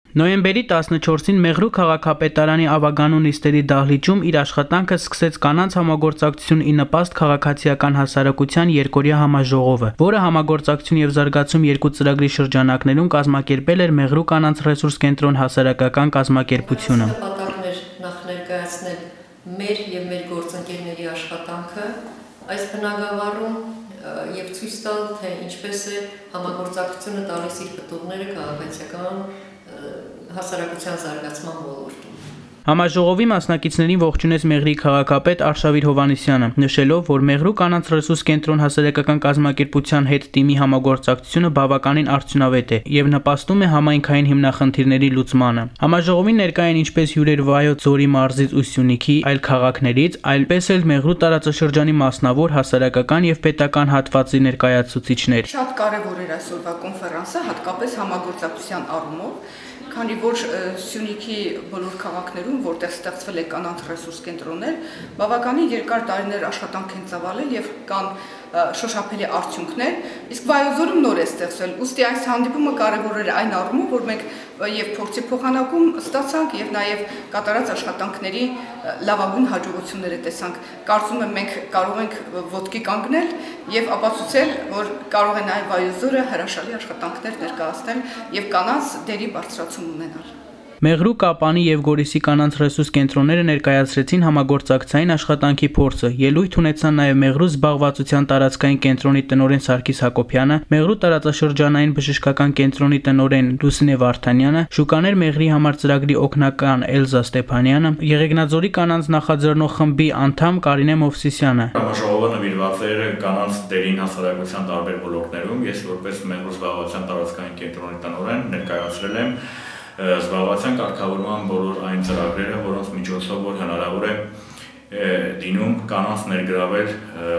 Նոյեմբերի 14-ին Մեղրու քաղաքապետարանի Ավագանու նիստերի դահլիճում իր աշխատանքը սկսեց կանանց համագործակցություն ի նպաստ քաղաքացիական հասարակության երկօրյա համաժողովը, որը համագործակցություն եւ զարգացում երկու ծրագրի շրջանակներում կազմակերպել էր Մեղրու կանանց ռեսուրս կենտրոն հասարակական կազմակերպությունը։ Ներկայացնել մեր եւ մեր գործընկերների աշխատանքը այս բնագավառում եւ ցույց տալ, թե ինչպես է համագործակցությունը տալիս իր պտուղները քաղաքացիական հասարակության զարգացման ոլորտում։ Համաժողովի մասնակիցներին ողջունեց Մեղրի քաղաքապետ Արշավիր Հովհաննիսյանը, նշելով, որ Մեղրու կանանց ռեսուրս կենտրոն հասարակական կազմակերպության հետ թիմի համագործակցությունը բավականին արդյունավետ է եւ նպաստում է համայնքային հիմնախնդիրների լուծմանը։ Համաժողովին ներկա են ինչպես հյուրեր Վայոց ձորի մարզից ու Սյունիքի այլ քաղաքներից, այնպես էլ Մեղրու տարածաշրջանի մասնավոր հասարակական եւ պետական հատվածի ներկայացուցիչներ։ Շատ կարեւոր էր այսօրվա կոնֆերանսը, հատկապես համագործակցության առումով, քանի որ Սյունիքի բոլոր քաղաքներում, որտեղ ստեղծվել է կանանց ռեսուրս կենտրոններ, բավականին երկար տարիներ աշխատանք են ծավալել եւ կան շոշափելի արդյունքներ, իսկ Վայոց-ձորում նոր է ստեղծվել։ Ուստի այս հանդիպումը կարևոր էր այն առումով, որ մենք եւ փորձի փոխանակում ստացանք եւ նաեւ կատարած աշխատանքների լավագույն հաջողությունները տեսանք։ Կարծում եմ մենք կարող ենք ոտքի կանգնել եւ ապացուցել, որ կարող է նաեւ Վայոց-ձորը հրաշալի աշխատանքներ ներկայացնել եւ կանանց դերի բարձրացում ունենալ։ Մեղրու, Կապանի եւ Գորիսի կանանց ռեսուրս կենտրոնները ներկայացրեցին համագործակցային աշխատանքի փորձը։ Ելույթ ունեցան նաեւ Մեղրու զբաղվածության տարածքային կենտրոնի տնօրեն Սարգիս Հակոբյանը, Մեղրու տարածաշրջանային բժշկական կենտրոնի տնօրեն Լուսինե Վարդանյանը, Շուկաներ Մեղրի համար ծրագրի օգնական Էլզա Ստեփանյանը, Եղեգնաձորի կանանց նախաձեռնող խմբի անդամ Կարինե Մովսիսյանը։ Համաժողովը նվիրված էր կանանց դերին հասարակության տարբեր ոլորտներում։ Ես որպես Մեղրու զբաղվածության տարածքային կենտրոնի տնօրեն ներկայացրել եմ զբաղվածության կարգավորման բոլոր այն ծրագրերը, որոնց միջոցով որ հնարավոր է դինում կանանց ներգրավել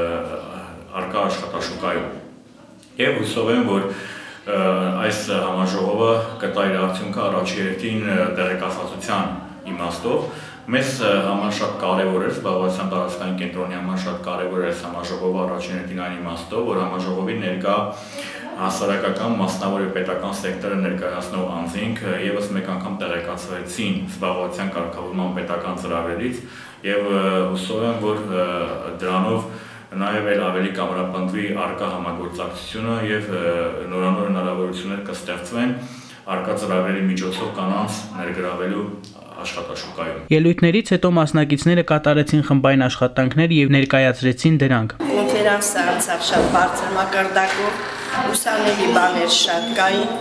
առկա աշխատաշուկայում։ Եվ հուսով եմ, որ այս համաժողովը կտա իր արդյունքը առաջի հերթին տեղեկացվածության իմաստով։ Մեզ համար շատ կարևոր է զբաղվածության տարածքային կենտրոնի համար շատ կարևոր է համաժողովը առաջին հերթին այն իմաստով, որ համաժողովի ներկա հասարակական, մասնավոր եւ պետական սեկտորը ներկայացնող անձինք եւս մեկ անգամ տեղեկացվեցին զբաղվածության կարգավորման պետական ծրագրերից եւ հուսով եմ, որ դրանով նաեւ ավելի կամրապնդվի առկա համագործակցությունը եւ նորանոր հնարավորություններ կստեղծվեն առկա ծրագրերի միջոցով կանանց ներգրավելու աշխատաշուկայում։ Ելույթներից հետո մասնակիցները կատարեցին խմբային աշխատանքներ եւ ներկայացրեցին դրանք։ Կոնֆերանսը անցավ շատ բարձր մակարդակով, ուսանելի բաներ շատ կային,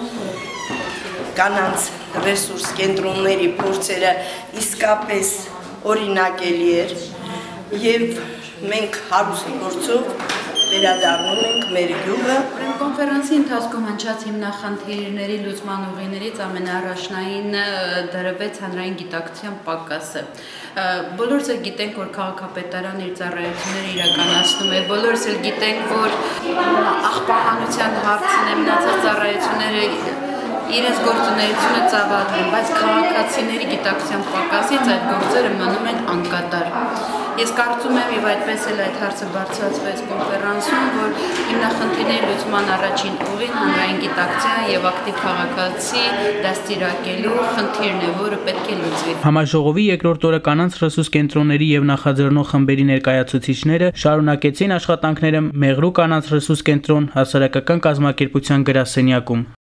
կանանց ռեսուրս կենտրոնների փորձերը իսկապես օրինակելի էր եւ մենք հարուստ գործով վերադառնում ենք մեր գյուղը։ Կոնֆերանսի ընթացքում հնչած հիմնախնդիրների լուծման ուղիներից ամենաառաջնային դրվեց հանրային գիտակցության պակասը։ Բոլորս էլ գիտենք, որ քաղաքապետարանը իր ծառայությունները իրականացնում է, բոլորս էլ գիտենք, որ աղբահանության հարցն է, մնացած ծառայությունները իրենց գործունեությունը ծավալվում, բայց քաղաքացիների գիտակցության պակասից այդ գործերը մնում են անկատար։ Ես կարծում եմ եւ այդպես էլ այդ հարցը բարձրացվեց կոնֆերանսում, որ հիմնախնդիրների լուծման առաջին ուղին հանրային գիտակցության եւ ակտիվ քաղաքացի դաստիարակելու խնդիրն է, որը պետք է լուծվի։ Համաժողովի երկրորդ օրը կանանց ռեսուրս կենտրոնների եւ նախաձեռնող խմբերի ներկայացուցիչները շարունակեցին աշխատանքները Մեղրու կանանց ռեսուրս կենտրոն հասարակական կազմակերպության գրասենյակում։